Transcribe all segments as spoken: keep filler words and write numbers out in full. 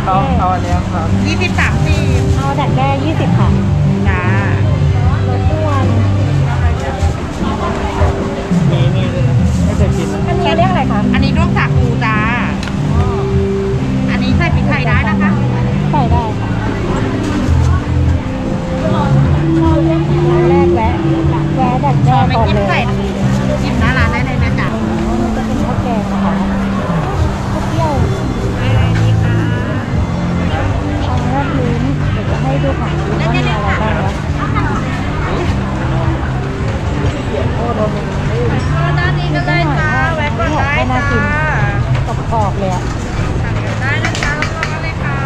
เอาเอาอันนี้ครับยี่สิบสามสิบเอาดักแด้ยี่สิบค่ะจ้ารสอ้วนมีนี่ด้วยนะไม่เคยกินนะอันนี้เรียกอะไรคะอันนี้ด้วงสาคูจ้าอันนี้ใส่พริกไทยได้นะคะใส่ได้ค่ะร้านแรกแวะแวะดักแด้ก่อนเลยจิ้มหน้าร้านได้เลยนะจ๊ะมันจะเป็นข้าวแกงนะคะข้าวเปรี้ยวอะไรดีคะเอาเนื้อพื้นเดี๋ยวจะให้ดูของพื้นว่ามีอะไรบ้างวะด้านนี้ก็ได้จ้าแวะก่อนได้จ้ากรอบๆเลยอ่ะสั่งกันได้นะจ๊ะรับรองเลยค่ะ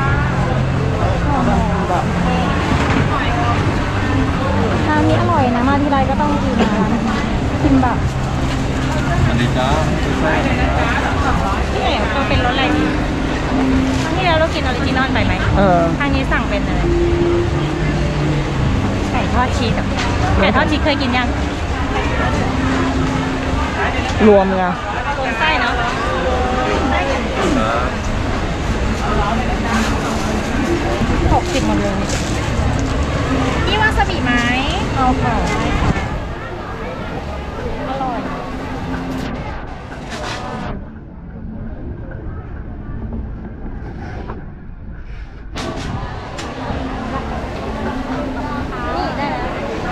ร้านนี้อร่อยนะมาทีไรก็ต้องกินนะกินแบบสวัสดีจ้าที่ไหนก็เป็นรสอะไรดีครั้งที่แล้วเรากินออริจินอลไปไหมเออครั้งนี้สั่งเป็นอะไรไก่ทอดชีสไก่ทอดชีสเคยกินยังรวมไงรวมไส้เนาะหกสิบหมดเลยนี่วาซาบิไหมเอาค่ะอร่อยนี่ได้แล้ว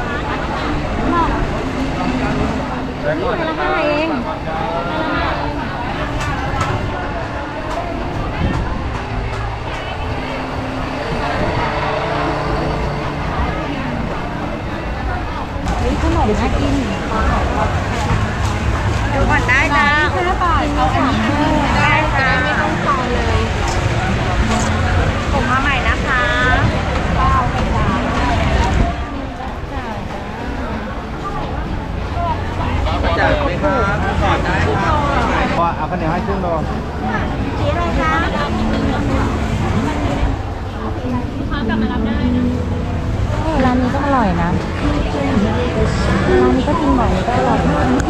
นี่ราคาเองขนมน่ากินเดี๋ยวก่อนได้จ้าห้าบาทเขาสามห้าได้จ้าไม่ต้องต่อเลยผมมาใหม่นะคะเก้าเป็นดาวจ่ายไหมครับก่อนได้ครับว่าเอาข้าวเหนียวให้ครึ่งโลชี้เลยค่ะลูกค้ากลับมารับได้นะร้านนี้ก็อร่อยนะร้านนี้ก็กินบ่อยก็อร่อย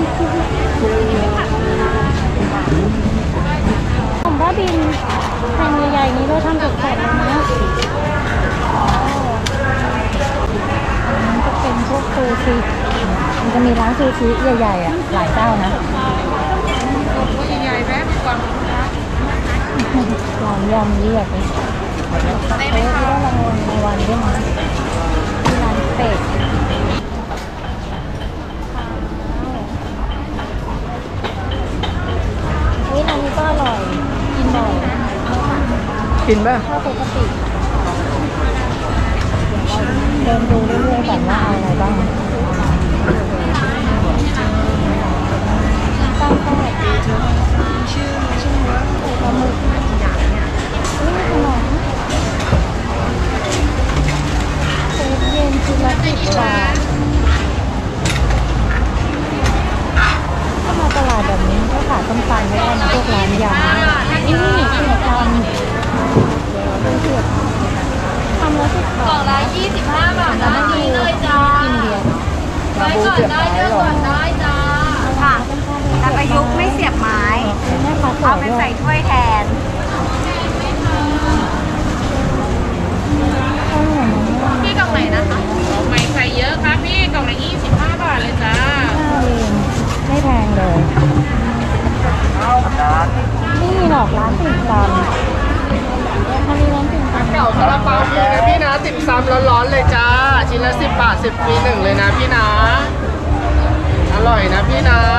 ผมว่าบินแผ่นใหญ่ๆนี้ด้วยทำสดๆเลยนะมันจะเป็นพวกซูชิมันจะมีร้านซูชิใหญ่ๆอ่ะหลายเจ้านะตัวใหญ่ๆแม่ก่อนร้านยำเรียกเลยได้ไหมคะรางวัลรางวัลด้วยนะที่ร้านเป็ดเฮ้ยร้านนี้ก็อร่อยกินบ่อยกินป่ะถ้าปกติเดินดูเรื่อยๆก่อนว่าเอาอะไรบ้างตั้งแต่ปลาหมึกนี่ขนมเซฟเย็นชุดละสิบบาทถ้ามาตลาดแบบนี้ก็ขายต้มตำไม่ได้นะพวกร้านยำนี่เผือกทำเป็นเผือกทำแล้วสิบบาทกล่องละยี่สิบห้าบาทนะนี่เลยจ้ากินเดียวไว้ก่อนได้เลือกก่อนได้จ้าค่ะแต่ประยุกต์ไม่เสียบไม้เอาเป็นใส่ถ้วยแทนพี่กล่องไหนนะคะไม่ใส่เยอะครับพี่กล่องละยี่สิบห้าบาทเลยจ้าไม่แพงเลยนี่หลอกร้านติ่มซำมันมีร้านติ่มซำเก่าซาลาเปามีนะพี่นะติ่มซำร้อนๆเลยจ้าชิ้นละสิบบาทสิบปีหนึ่งเลยนะพี่นะอร่อยนะพี่นะ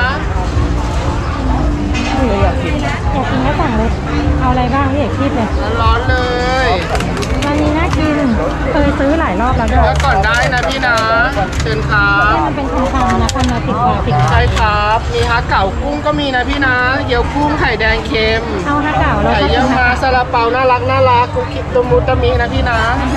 อยากกินอยากกินก็สั่งเลยเอาอะไรบ้างพี่เอกคิดเลยร้อนเลยร้านนี้น่ากินเคยซื้อหลายรอบแล้วด้วยแล้วก่อนได้นะพี่นะเชิญครับนี่มันเป็นคำๆนะคนละสิบบาทสิบใช่ครับมีฮะเก่ากุ้งก็มีนะพี่นะเกี๊ยวกุ้งไข่แดงเค็มเอาฮะเก่าแล้วไข่เยี่ยวมาซาลาเปาน่ารักน่ารักกุ๊กกิ๊กตุมุตมินะพี่นะ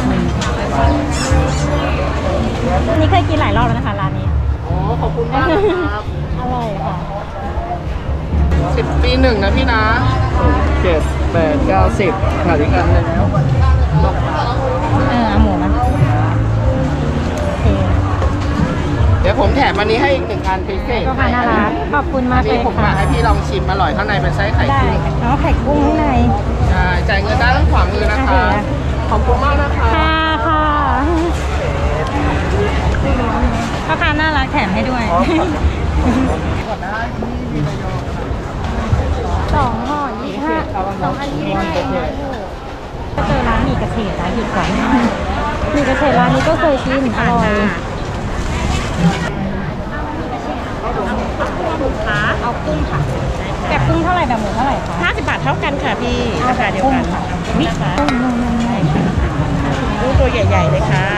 นี่เคยกินหลายรอบแล้วนะคะร้านนี้โอ้ขอบคุณมากครับอร่อยค่ะสิบปีหนึ่งนะพี่นะเจ็ดแปดเก้าสิบขาดอีกอันแล้วเออเอาหมูนะเดี๋ยวผมแถมอันนี้ให้อีกหนึ่งอันพิเศษก็ค่ะน่ารักขอบคุณมากเลยค่ะผมมาให้พี่ลองชิมอร่อยข้างในเป็นไส้ไข่ได้เอาไข่กุ้งข้างในใช่จ่ายเงินได้ทางขวามือนะคะเฉดนะหยุดก่อนหมี่กระเฉดร้านนี้ก็เคยกินอร่อยเอากุ้งค่ะแบบกุ้งเท่าไหร่แบบหมูเท่าไหร่คะห้าสิบบาทเท่ากันค่ะพี่ราคาเดียวกันนะคะกุ้งนุ่มๆกุ้งตัวใหญ่ๆเลยค่ะ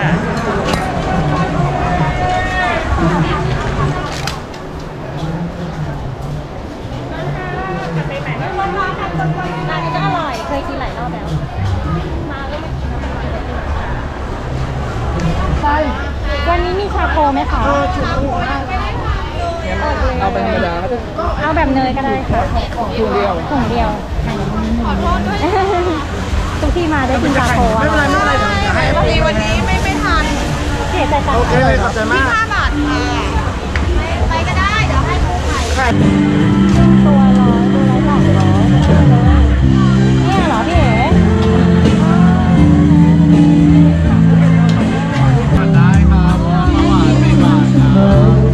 ร้านนี้ก็อร่อยเคยกินหลายรอบแล้วมาก็ไม่กินใช่วันนี้มีชาโคไหมคะเอาเป็นธรรมดาเอาแบบเนยก็ได้ค่ะถุงเดียวถุงเดียวขอโทษด้วยทุกที่มาได้กินชาโคอ่ะไม่เป็นไรไม่เป็นไรเดี๋ยวให้พอดีวันนี้ไม่ไม่ทันเสียใจตังค์โอเคขอบใจมากห้าบาทค่ะไปก็ได้เดี๋ยวให้ผู้ไข่ตัวร้อยตัวละสองร้อยเนี่ยเหรอพี่เอ๋ได้ครับหวานไม่หวานครับ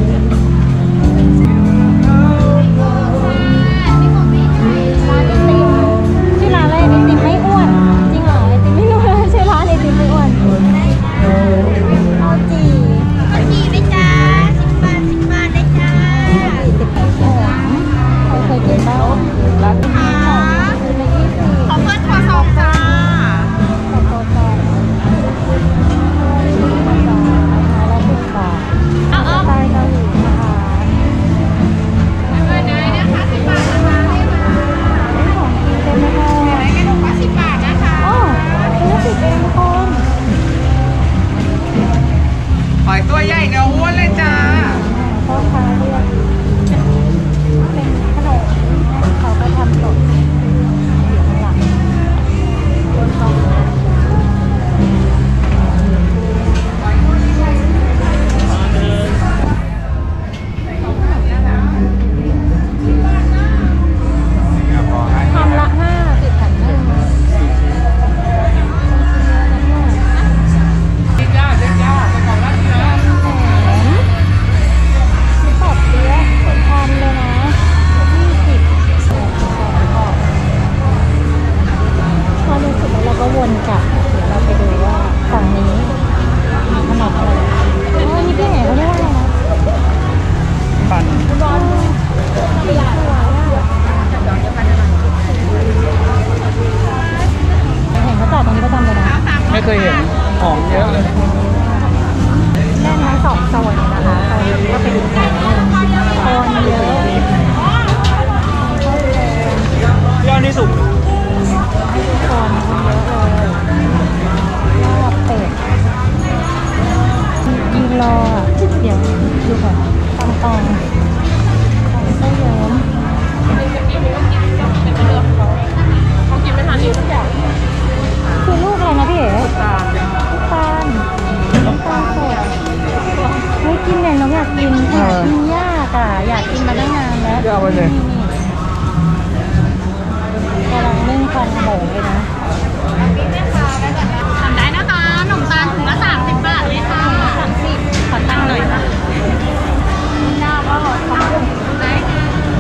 ร้านไอติมชื่อร้านอะไรไอติมไม่อ้วนจริงเหรอไอติมไม่รู้เลยชื่อร้านไอติมไม่อ้วนเอาจีข้าวจีไหมจ๊ะสิบบาทสิบบาทได้จ้าสิบแปดหอมเขาเคยกินบ้างร้านนี้หอมคือไม่ยี่สิบขอเพิ่มขอสองจ้าขอบคุณค่ะร้อยสิบบาทเอาเอาใต้เกาหลีนะคะเนยนะคะสิบบาทนะคะของกินเต็มไปหมดไหนกระดูกปลาสิบบาทนะคะอ๋อซื้อสิบเองทุกคนหอยตัวใหญ่เนื้ออ้วนเลยจ้าพ่อค้าเรียกเป็นขนมเขาก็ทำสดอยู่ข้างหลังคนเขาทำละห้าสิบแผ่นหนึ่งเด็กจ้าเด็กจ้าไปก่อนละจ้าแหมมีปอบเปี๊ยะทานเลยนะยี่สิบพอรู้สึกแล้วเราก็วนกลับเดี๋ยวเราไปดูว่าฝั่งนี้มีขนมอะไรอ๋อนี่พี่เอ๋เขาเรียกว่าอะไรนะปั่นบอลสีสวยอ่ะเห็นเขาจอดตรงนี้ประจำเลยนะไม่เคยเห็นหอมเยอะเลยแน่นทั้งสองโซนเลยนะคะโซนนี้ก็เป็นแถวหนึ่งโซนเยอะยอดนี่สุกโซนคนเยอะเลยลาบเป็ดยืนรออ่ะเดี๋ยวดูก่อนตองตองของไส้เยิ้มเขากินไม่ทันอีกทุกอย่างคือลูกอะไรนะพี่เอ๋ตาลตาลตาลสดเฮ้ยกินเนี่ยน้องอยากกินอยากกินยากอ่ะอยากกินมาตั้งนานแล้วเดี๋ยวเอาไปเลยนี่กำลังนึ่งควันโหงเลยนะทำได้นะคะขนมตาลถุงละสามสิบบาทเลยค่ะสามสิบขอตั้งหน่อยค่ะหน้าก็ขอบคุณได้ค่ะ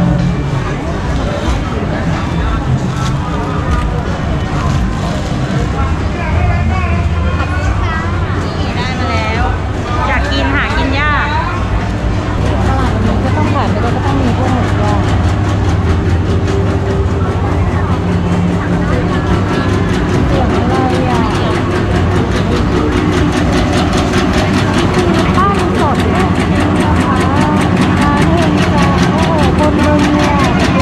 นี่ได้มาแล้ว อยากกินหากินยากตลาดนี้ก็ต้องผ่านไปเลยก็ต้องมีพวกหมูย่างเสียงอะไรอ่ะข้าวมันสดเนี่ยนะคะร้านเฮงจ้าโอ้โหคนเมืองเนี่ย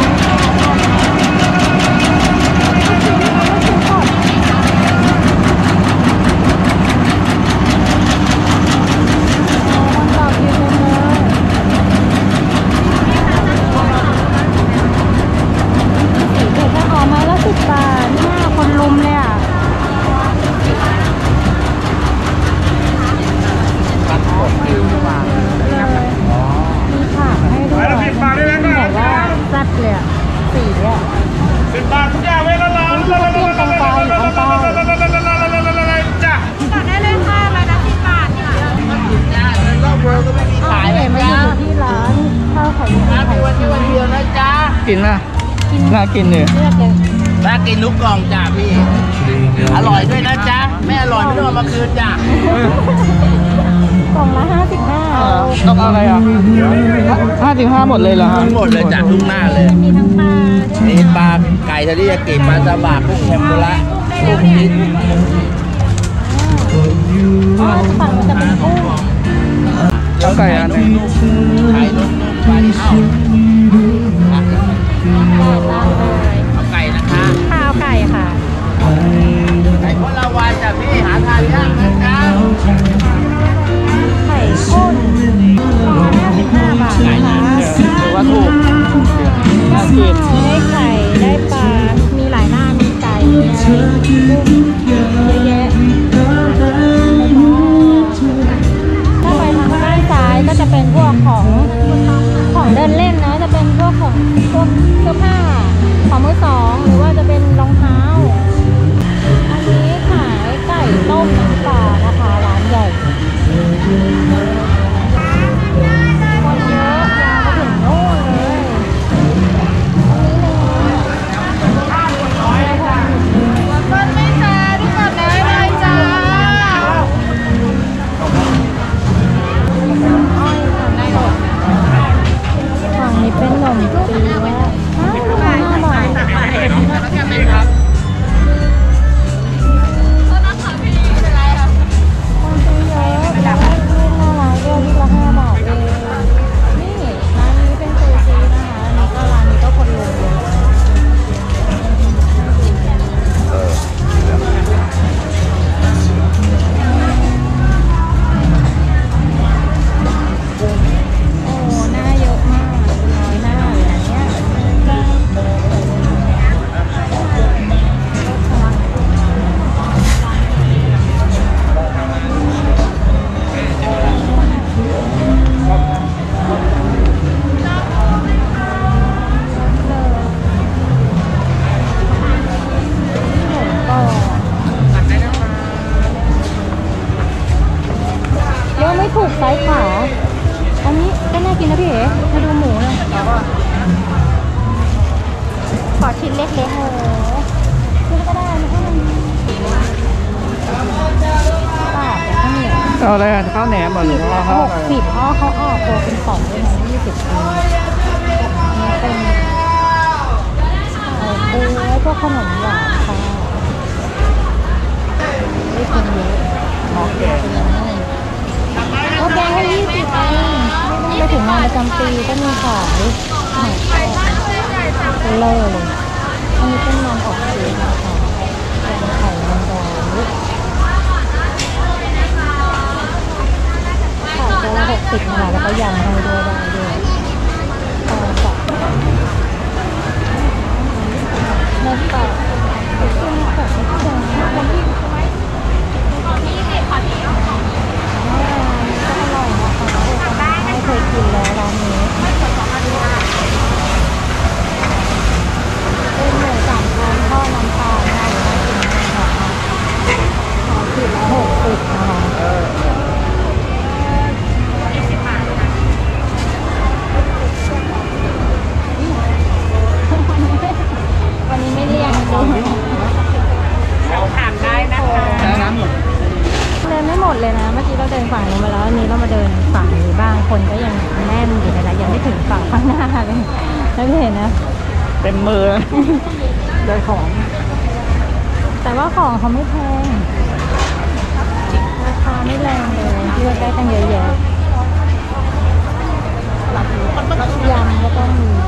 คนตอบยืนเลยสีเผ็ดถ้าออกไม้ละสิบบาทนี่น่าคนลุมเลยอ่ะปั่นผมคิวดีกว่ามีผักให้ด้วยแบบว่าแซ่บเลยอ่ะสีอ่ะสิบบาททุกอย่างเลยละล้านนี่คือเตี้ยงแตงกวาอยู่ข้างใต้จ้าสั่งได้เลยค่ะใบละสิบบาทค่ะรอบเวิร์ก็ไม่มีขายเลยมาอยู่ที่ร้านข้าวไข่เจียวไข่เจียวเดียวนะจ้ากินไหมกินน่ากินเนี่ยเลือกเลยน่ากินทุกกล่องจ้าพี่ อร่อยด้วยนะจ๊ะไม่อร่อยไม่ต้องเอามาคืนจ้ะกล่องละห้าสิบห้าต้องเอาอะไรอ่ะห้าสิบห้าหมดเลยเหรอฮะหมดเลยจ้ะทุกหน้าเลยมีทั้งปลาด้วยนี่ปลาไก่ทะเลยากิปลาซาบะกุ้งเทมปุระกุ้งชิ้นอ๋อฝั่งมันจะเป็นกุ้งแล้วไก่อันนึงไก่นุ่มๆปลาเอ้าแปดล้านเลยเอาไก่นะคะข้าวไก่ค่ะไก่คนละวันจ้ะพี่หาทานยากนะจ๊ะไข่ข้นฟองห้าสิบห้าบาทนะคะถือว่าถูกน่ากินได้ไข่ได้ปลา มีหลายหน้า มีไก่มีอะไรกุ้งเยอะแยะถ้าไปทางด้านซ้ายก็จะเป็นพวกของของเดินเล่นนะ จะเป็นพวกของพวกเสื้อผ้าของมือสองหรือว่าจะเป็นรองเท้า อันนี้ขายไก่ต้มน้ำปลานะคะร้านใหญ่คนเยอะยาวไปถึงโน่นเลยอันนี้เลยเปิ้ลไม่จ้าทุกคนได้เลยจ้าอ้อยค่ะได้หมดฝั่งนี้เป็นขนมปี๊บอ้าวลูกละห้าบาทแล้วกันเป็นครับคนซื้อเยอะแล้วลูกน่ารักด้วยลูกละห้าบาทเองนี่ร้านนี้เป็นซูชินะคะอันนี้ก็ร้านนี้ก็คนรวยเลยโอ้หน้าเยอะมากน้อยหน้าเลยอันเนี้ยก็เยอะไม่ถูกไซส์ขาอันนี้ก็น่ากินนะพี่เอ๋มาดูหมูเลยขอชิ้นเล็กๆโอ้โหชิ้นก็ได้นะให้มันบาทแต่ข้าวเหนียวเอาอะไรอ่ะข้าวแหนมหรือว่าหข้าวกสิบอ๋อเขาออกตัวเป็นกล่องด้วยนะยี่สิบปีนี่เป็นไข่ปูพวกขนมหวานค่ะได้กินเยอะโอเคโอเคให้ยี่สิบเองไม่ต้องไปถึงงานประจำปีก็มีขายหอยทอดเลอเลยอันนี้เป็นมันอบชีสนะคะเป็นไข่มันดองขายตัวละหกสิบนะคะแล้วก็ยำให้ด้วยได้ด้วยต่อจากเนื้อต่อเป็นแบบไม่แดงคนที่ก็อร่อยนะคะไม่เคยกินแล้วร้านนี้เป็นหมูสามชั้นทอดน้ำปลาน่าจะกินนะคะขอขีดละหกสิบนะคะวันนี้ไม่เรียกเลยเราถามได้นะคะน้ำหมดเดินไม่หมดเลยนะ เมื่อกี้เราเดินฝั่งนู้นมาแล้วอันนี้เรามาเดินฝั่งนี้บ้างคนก็ยังแน่นอยู่เลยนะยังไม่ถึงฝั่งข้างหน้าเลยแล้วเห็นนะเต็มมือได้ของแต่ว่าของเขาไม่แพงราคาไม่แรงเลยเลือกได้ตั้งเยอะแยะยำก็ต้องมี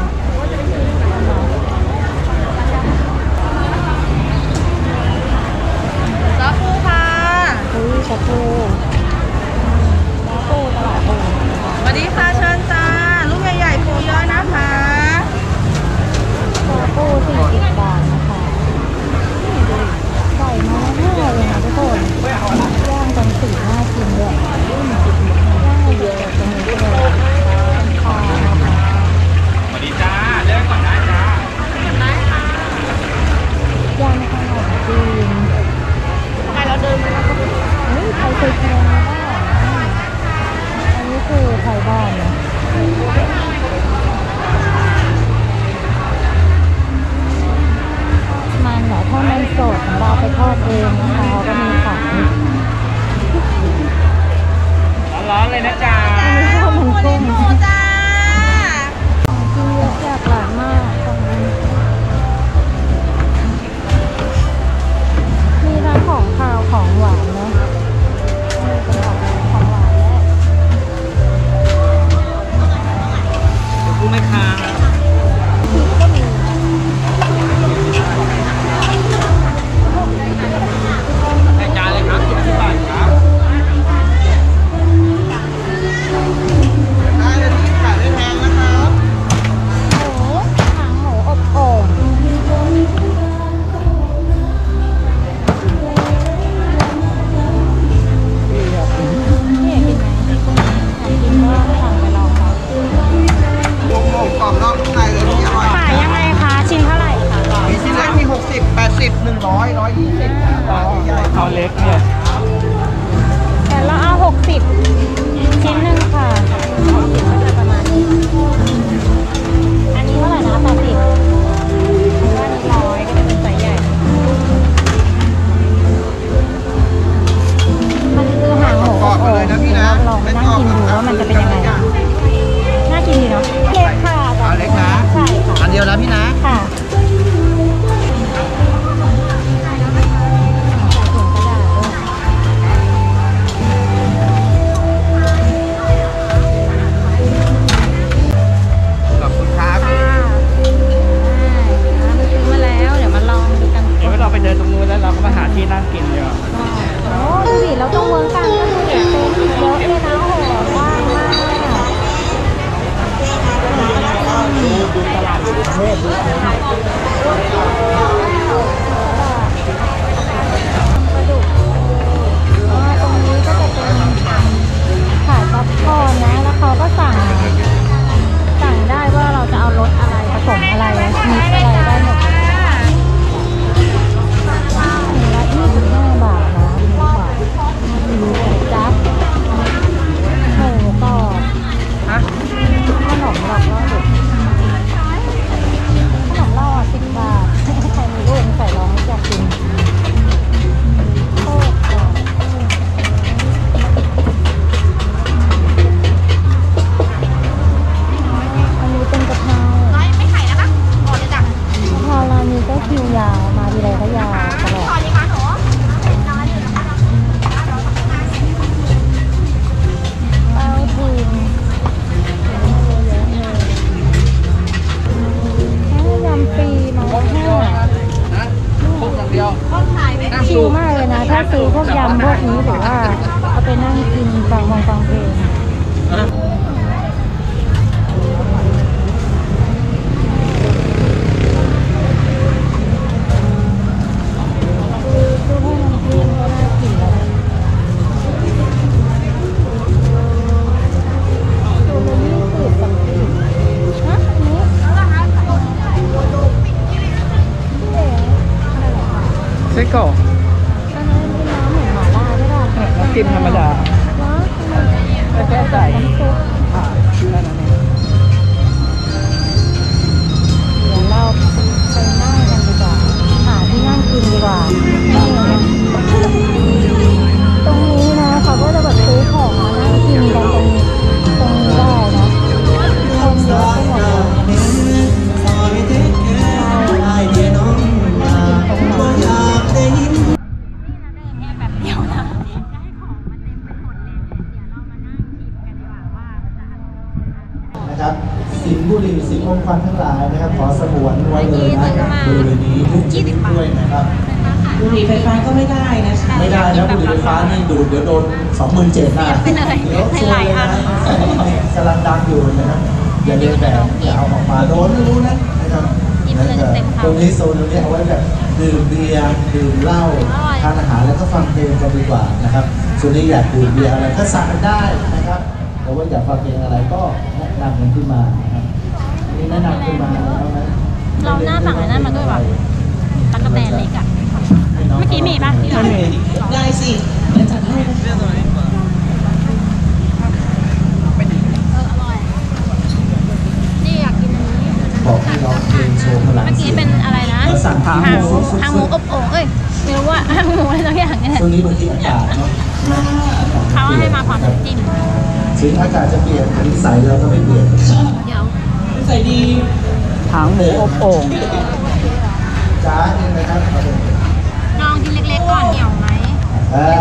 จ้าปูค่ะอุ้ยชาปูชาปูตลาดปูสวัสดีค่ะเชิญจ้า ลูกใหญ่ๆปูเยอะนะคะชาปูสี่สิบบาทนะคะนี่ดูไก่มาแล้วห้าเลยนะทุกคนย่างกันสี่ห้ากินด้วยย่างเยอะตรงนี้เลยคานะคะสวัสดีจ้าเดินก่อนได้จ้าย่างขนมจีนไปเราเดินไปแล้วเฮ้ยใครเคยกินแล้วตรงเมืองการก็คือเต็นท์เยอะเลยนะโหกว้างมากดูดูตลาดประเทศดูปลาดุกตรงนี้ก็จะเป็นขายป๊อปคอร์นนะแล้วเขาก็สั่งสั่งได้ว่าเราจะเอารสอะไรผสมอะไรมีอะไรได้หมดละยี่สิบห้าบาทนะบาทจับหมูกรอบขนมหลอกล่อเด็กขนมล่อสิบบาทใครมีลูกใส่รองไม่อยากกินโคตรกรอบอันนี้เป็นกะเพราร้อยไม่ไข่นะคะขอเลยจ้ะกะเพราร้านนี้ก็คิวยาวมาทีไรก็ยาวตลอดขอเลยค่ะหนูร้อยหนึ่งนะคะเต้าถึงยำปีมาแล้วห้าพวกอย่างเดียวคนขายไม่ชิลมากเลยนะ ถ้าซื้อพวกยำพวกนี้หรือว่าเอาไปนั่งกินฟังวงฟังเพลงซื้อพวกน้ำจิ้มก็น่ากินแล้วตัวละยี่สิบสามสิบฮะอันนี้เอ๋อะไรเหรอคะไส้กรอกอันนั้นเป็นน้ำเหมือนหม่าล่าใช่ป่ะน้ำจิ้มธรรมดาว้าวไม่แก้ใส่น้ำซุปอ่าแค่นั้นเองเดี๋ยวเราไปนั่งกันดีกว่าหาที่นั่งกินดีกว่านี่ตรงนี้นะเขาก็จะแบบซื้อของมานั่งกินกันตรงนี้ตรงนี้ได้นะคนเยอะไปหมดเลยแบบเดียวนะได้ของมาเต็มไปหมดเลยเดี๋ยวเรามานั่งคิดกันดีกว่าว่าจะนะครับสิ่งบุหรี่สิ่งมงคลทั้งหลายนะครับขอสงวนไว้เลยนะครับบริเวณนี้ทุกชนิดด้วยนะครับบุหรี่ไฟฟ้าก็ไม่ได้นะคะไม่ได้นะบุหรี่ไฟฟ้านี่ดูดเดี๋ยวโดนสองหมื่นเจ็ดนะเดี๋ยวซวยเลยนะกำลังดังอยู่นะครับอย่าเลียนแบบอย่าเอาออกมาโดนไม่รู้นะนะครับตรงนี้โซนตรงนี้เอาไว้แบบดื่มเบียร์ดื่มเหล้าทานอาหารแล้วก็ฟังเพลงกันดีกว่านะครับส่วนนี้อยากดื่มเบียร์อะไรก็สั่งกันได้นะครับแต่ว่าอยากฟังเพลงอะไรก็แนะนำกันขึ้นมานะครับนี่แนะนำขึ้นมาแล้วนะเราหน้าสั่งอะไรนั่นมาด้วยวะตั๊กแตนเล็กอะเมื่อกี้มีป่ะที่ร้านได้สิเดี๋ยวจัดให้นะคะเอออร่อยนี่อยากกินอันนี้บอกให้ร้องเพลงโชว์พลังเมื่อกี้เป็นอะไรนะเราสั่งหางหางหหมูมูหางหมูอบโอ่งเอ้ยไม่รู้ว่าหางหมูอะไรสักอย่างเนี่ยช่วงนี้บางทีอากาศเนาะเขาให้มาพร้อมน้ำจิ้มถึงอากาศจะเปลี่ยนแต่นิสัยเราก็ไม่เปลี่ยนเดี๋ยวใส่ดีหางหมูอบโอ่งจ้าเองนะครับลองชิ้นเล็กๆก่อนเหนียวไหมเออ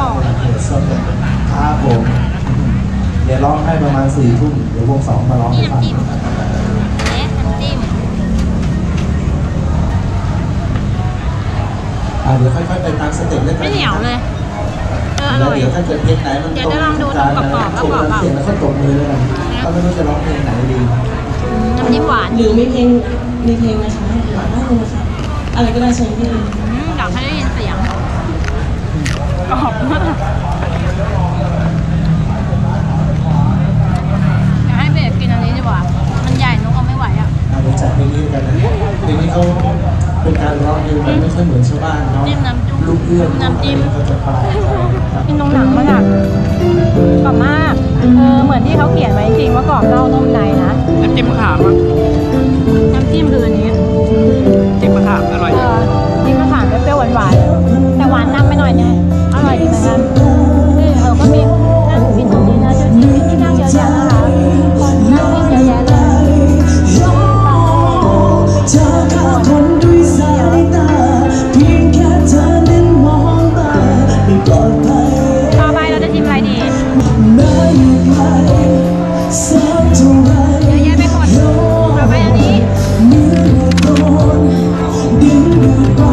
ครับผมเดี๋ยวร้องให้ประมาณสี่ทุ่มเดี๋ยววงสองมาร้องนี่ให้ฟังน้ำจิ้มเอ๊ะน้ำจิ้มอ่าเดี๋ยวค่อยๆไปตามสเต็ปแล้วกัไม่นเหนียวเลยเอออแล้วร่อยเดี๋ยวถ้าเกิดเพลงไหนมันเดี๋ยวจะลองดูตรงกรอบๆแล้วกรอบเปล่าเสียงแล้วก็ตบมือแล้วกันก็ไม่รู้จะร้องเพลงไหนดีน้ำจิ้มหวานหรือมีเพลงมีเพลงนะคะหวานมากเลยนะคะอะไรก็ได้ใช้เพลงอืมอยากให้ได้ยินเสียงกรอบมากอยากให้เบรกกินอันนี้ดีกว่ามันใหญ่นุกเอาไม่ไหวอ่ะอ่าเดี๋ยวจัดเพลงนี้กันนะเพลงนี้เขาเป็นการร้องเพลงแบบไม่ค่อยเหมือนชาวบ้านเนาะจิ้มน้ำจุ๊บลูกเอื้อนน้ำจิ้มเขาจะปลายนะครับกินตรงหนังมันอ่ะกรอบมาก เออ เหมือนที่เขาเขียนไว้จริงว่ากรอบนอกนุ่มในนะน้ำจิ้มมะขามอ่ะน้ำจิ้มคืออันนี้จิ้มมะขามอร่อยเออจิ้มมะขามเปรี้ยวๆหวานๆ แต่หวานนำไปหน่อยนึงอร่อยดีเหมือนกันนี่เออก็มีนั่งกินตรงนี้นะจะมีที่นั่งเยอะแยะนะคะคนนั่งกินเยอะแยะเลยเธอฆ่าคนด้วยสายตาเพียงแค่เธอนั้นมองตาไม่ปลอดภัยต่อไปเราจะชิมอะไรดีแม้อยู่ไกลสักเท่าไรเยอะแยะไปหมดต่อไปอันนี้มือโดนดึงดูดไป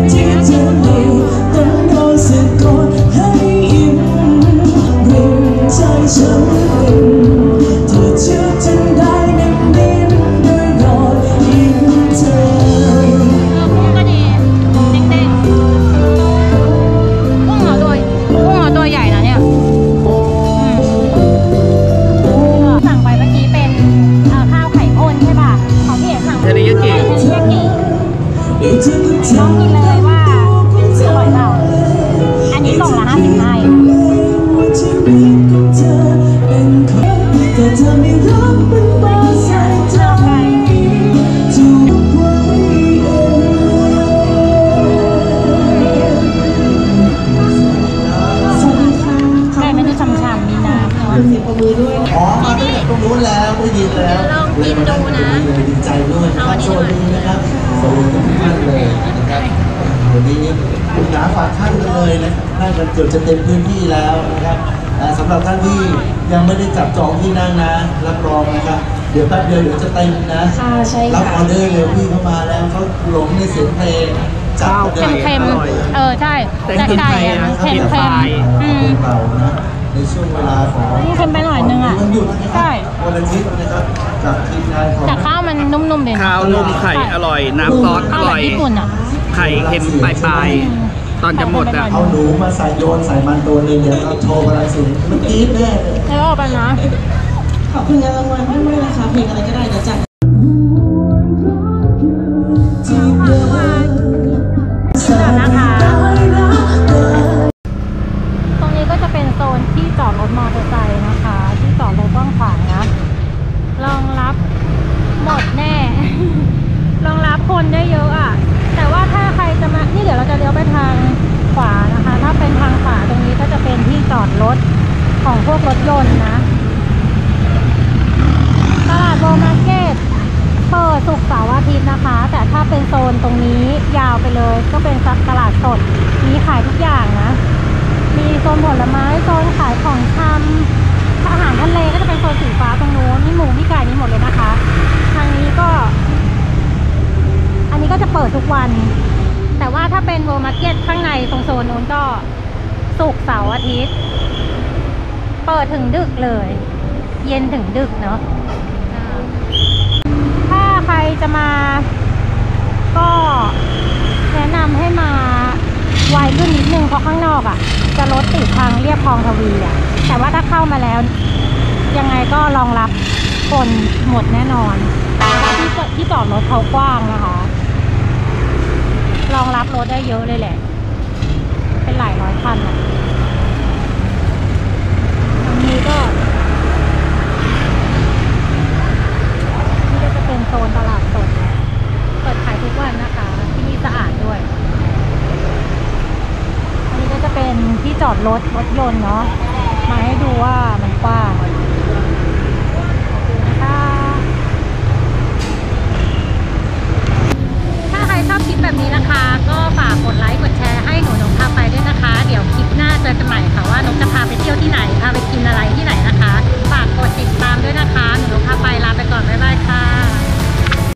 ที่เธอมีต้องโดนสะกดให้อิ่มริมใจฉันเธอเชื่อฉันได้นั่งดินด้วยรอยยิ้มเธอกุ้งก็ดีเด้งๆกุ้งเหรอตัวกุ้งเหรอตัวใหญ่นะเนี่ยสั่งไปเมื่อกี้เป็นข้าวไข่ข้นใช่ป่ะของพี่เอกสั่งเทริยากิเทริยากิลองกินเลยว่าอร่อยเปล่าอันนี้กล่องละห้าสิบให้แต่เธอไม่รับมันมาใส่ใจถูกไว้เองสวัสดีค่ะไก่มันจะฉ่ำๆมีน้ำเนาะเสียงประมือด้วยนะอ๋อมาตั้งแต่ตรงนู้นแล้วได้ยินแล้วลองกินดูนะเลยดีใจด้วยนะครับสวัสดีนะครับสวัสดีทุกท่านเลยนะครับวันนี้คุณหนาฝากท่านกันเลยนะน่าจะเกือบจะเต็มพื้นที่แล้วนะครับอ่าสำหรับท่านที่ยังไม่ได้จับจองที่นั่งนะรับรองนะครับเดี๋ยวแป๊บเดียวเดี๋ยวจะเต็มนะค่ะใช่รับค่ะออเดอร์เลยพี่เข้ามาแล้วเขาหลงในเสียงเพลงจับกันเลยเค็มๆเออใช่แต่ไก่อะมันเค็มๆอืมเรานะในช่วงเวลาของเค็มไปหน่อยนึงอะวันหยุดนะคใช่รับวันอาทิตย์นะครับกับทีมงานของแต่ข้าวมันนุ่มๆดีนะข้าวนุ่มไข่อร่อย น้ำซอสอข้าวแบร่บอยญี่ปุ่นอ่ะไข่เค็มปลายๆ ตอนจะหมดอ่ะเอาหนูมาใส่โยนใส่มันตัวหนึงเดี๋ยวเราโชว์พลังเสียงเมื่อกี้แน่เลยแล้วเอาไปนะขอบคุณงานรางวัลด้วยนะคะเพลงอะไรก็ได้เดี๋ยวจัดที่เดินสายตารักเดินตรงนี้ก็จะเป็นโซนที่จอดรถมอเตอร์ไซค์นะคะ ที่จอดรถกว้างขวางนะรองรับหมดแน่ รองรับคนได้เยอะอ่ะ แต่ว่าถ้าใครจะมานี่เดี๋ยวเราจะเลี้ยวไปทางขวานะคะ ถ้าเป็นทางขวาตรงนี้ก็จะเป็นที่จอดรถของพวกรถยนต์นะตลาดโบมาร์เก็ตเปิดศุกร์เสาร์อาทิตย์นะคะ แต่ถ้าเป็นโซนตรงนี้ยาวไปเลยก็เป็นตลาดสดมีขายทุกอย่างนะมีโซนผลไม้โซนขายของชำอาหารทะเลก็จะเป็นโซนสีฟ้าตรงนู้นมีหมูมีไก่มีหมดเลยนะคะทางนี้ก็อันนี้ก็จะเปิดทุกวันแต่ว่าถ้าเป็นโวมาร์เก็ตข้างในตรงโซนนู้นก็ศุกร์เสาร์อาทิตย์เปิดถึงดึกเลยเย็นถึงดึกเนาะถ้าใครจะมาก็แนะนำให้มาไวขึ้นนิดนึงเพราะข้างนอกอ่ะจะรถติดทางเรียบคลองทวีอ่ะแต่ว่าถ้าเข้ามาแล้วยังไงก็รองรับคนหมดแน่นอนที่จอดที่จอดรถเขากว้างนะคะรองรับรถได้เยอะเลยแหละเป็นหลายร้อยคันอ่ะอันนี้ก็นี่ก็จะเป็นโซนตลาดสดเปิดขายทุกวันนะคะที่นี่สะอาดด้วยอันนี้ก็จะเป็นที่จอดรถรถยนต์เนาะมาให้ดูว่ามันกว้างถ้าใครชอบคลิปแบบนี้นะคะก็ฝากกดไลค์กด